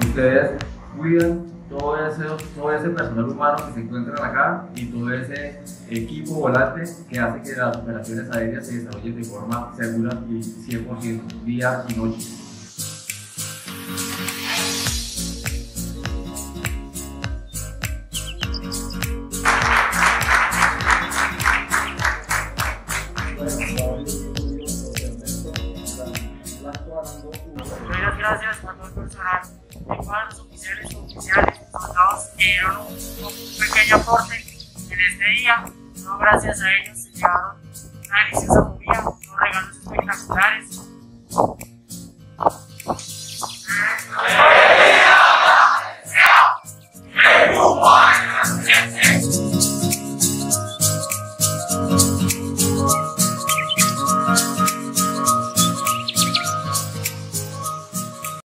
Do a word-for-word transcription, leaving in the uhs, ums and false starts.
ustedes cuidan todo ese, todo ese personal humano que se encuentran acá y todo ese equipo volante que hace que las operaciones aéreas se desarrollen de forma segura y cien por ciento día y noche. Muchas gracias a todo el personal, igual a los oficiales, oficiales, soldados que dieron un, un pequeño aporte en este día. No, gracias a ellos se llevaron una deliciosa comida, unos regalos espectaculares